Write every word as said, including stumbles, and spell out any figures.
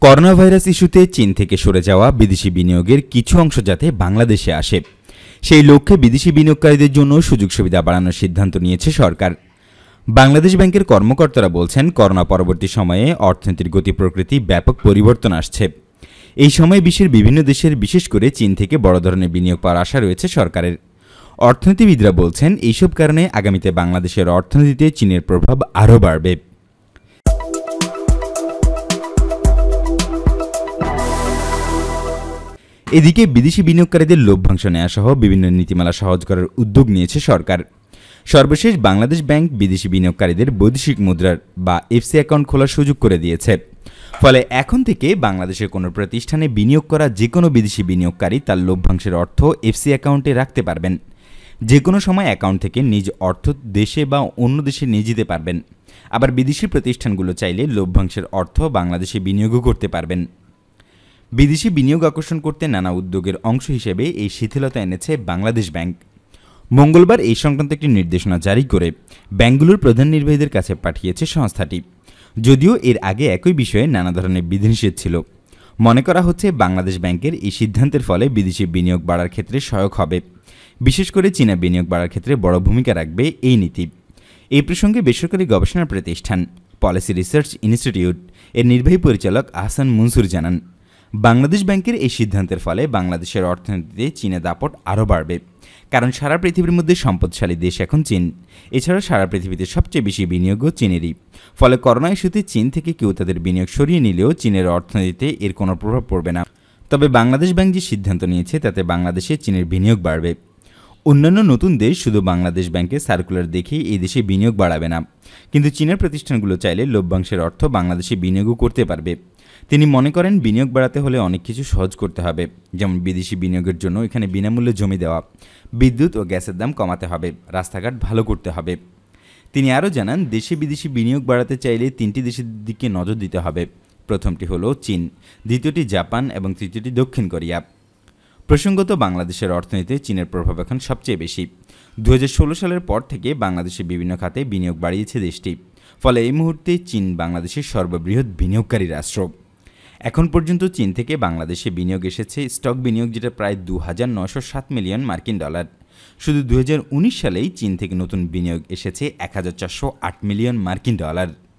Corona virus ইস্যুতে চীন থেকে সরে যাওয়া বিদেশি বিনিয়োগের কিছু অংশ যাতে বাংলাদেশে আসে সেই লক্ষ্যে বিদেশি বিনিয়োগকারীদের জন্য সুযোগ সুবিধা বাড়ানোর সিদ্ধান্ত নিয়েছে সরকার। বাংলাদেশ ব্যাংকের কর্মকর্তারা বলছেন, করোনা পরবর্তী সময়ে অর্থনীতির গতি প্রকৃতি ব্যাপক পরিবর্তন আসছে। এই সময় বিশ্বের বিভিন্ন দেশের, বিশেষ করে চীন থেকে বড় ধরনের বিনিয়োগ পাওয়ার আশা রয়েছে সরকারের। অর্থনীতিবিদরা বলছেন, এইসব কারণে আগামীতে বাংলাদেশের অর্থনীতিতে চীনের প্রভাব আরও বাড়বে। এদিকে বিদেশি বিনিয়োগকারীদের লভ্যাংশ নেওয়া সহ বিভিন্ন নীতিমালা সহজ করার উদ্যোগ নিয়েছে সরকার। সর্বশেষ বাংলাদেশ ব্যাংক বিদেশি বিনিয়োগকারীদের বৈদেশিক মুদ্রার বা এফসি অ্যাকাউন্ট খোলার সুযোগ করে দিয়েছে। ফলে এখন থেকে বাংলাদেশের কোনো প্রতিষ্ঠানে বিনিয়োগ করা যে কোনো বিদেশি বিনিয়োগকারী তার লভ্যাংশের অর্থ এফসি অ্যাকাউন্টে রাখতে পারবেন। যে কোনো সময় অ্যাকাউন্ট থেকে নিজ অর্থ দেশে বা অন্য দেশে নিয়ে যেতে পারবেন। আবার বিদেশি প্রতিষ্ঠানগুলো চাইলে লভ্যাংশের অর্থ বাংলাদেশে বিনিয়োগও করতে পারবেন। বিদেশি বিনিয়োগ আকর্ষণ করতে নানা উদ্যোগের অংশ হিসেবে এই শিথিলতা এনেছে বাংলাদেশ ব্যাংক। মঙ্গলবার এই সংক্রান্ত একটি নির্দেশনা জারি করে ব্যাংকগুলোর প্রধান নির্বাহীদের কাছে পাঠিয়েছে সংস্থাটি। যদিও এর আগে একই বিষয়ে নানা ধরনের বিধিনিষেধ ছিল। মনে করা হচ্ছে, বাংলাদেশ ব্যাংকের এই সিদ্ধান্তের ফলে বিদেশি বিনিয়োগ বাড়ার ক্ষেত্রে সহায়ক হবে। বিশেষ করে চীনা বিনিয়োগ বাড়ার ক্ষেত্রে বড় ভূমিকা রাখবে এই নীতি। এই প্রসঙ্গে বেসরকারি গবেষণা প্রতিষ্ঠান পলিসি রিসার্চ ইনস্টিটিউট এর নির্বাহী পরিচালক আহসান মনসুর জানান, বাংলাদেশ ব্যাংকের এই সিদ্ধান্তের ফলে বাংলাদেশের অর্থনীতিতে চীনের দাপট আরও বাড়বে। কারণ সারা পৃথিবীর মধ্যে সম্পদশালী দেশ এখন চীন। এছাড়া সারা পৃথিবীতে সবচেয়ে বেশি বিনিয়োগও চীনেরই। ফলে করোনা ইস্যুতে চীন থেকে কেউ তাদের বিনিয়োগ সরিয়ে নিলেও চীনের অর্থনীতিতে এর কোনো প্রভাব পড়বে না। তবে বাংলাদেশ ব্যাংক যে সিদ্ধান্ত নিয়েছে তাতে বাংলাদেশে চীনের বিনিয়োগ বাড়বে। অন্যান্য নতুন দেশ শুধু বাংলাদেশ ব্যাংকের সার্কুলার দেখেই এই দেশে বিনিয়োগ বাড়াবে না, কিন্তু চীনের প্রতিষ্ঠানগুলো চাইলে লভ্যাংশের অর্থ বাংলাদেশে বিনিয়োগও করতে পারবে। তিনি মনে করেন, বিনিয়োগ বাড়াতে হলে অনেক কিছু সহজ করতে হবে, যেমন বিদেশি বিনিয়োগের জন্য এখানে বিনামূল্যে জমি দেওয়া, বিদ্যুৎ ও গ্যাসের দাম কমাতে হবে, রাস্তাঘাট ভালো করতে হবে। তিনি আরও জানান, দেশে বিদেশি বিনিয়োগ বাড়াতে চাইলে তিনটি দেশের দিকে নজর দিতে হবে। প্রথমটি হলো চীন, দ্বিতীয়টি জাপান এবং তৃতীয়টি দক্ষিণ কোরিয়া। প্রসঙ্গত, বাংলাদেশের অর্থনীতিতে চীনের প্রভাব এখন সবচেয়ে বেশি। দু হাজার ষোলো সালের পর থেকে বাংলাদেশের বিভিন্ন খাতে বিনিয়োগ বাড়িয়েছে দেশটি। ফলে এই মুহূর্তে চীন বাংলাদেশের সর্ববৃহৎ বিনিয়োগকারী রাষ্ট্র। এখন পর্যন্ত চীন থেকে বাংলাদেশে বিনিয়োগ এসেছে স্টক বিনিয়োগ, যেটা প্রায় দু হাজার নশো সাত মিলিয়ন মার্কিন ডলার। শুধু দু হাজার উনিশ সালেই চীন থেকে নতুন বিনিয়োগ এসেছে এক হাজার চারশো আট মিলিয়ন মার্কিন ডলার।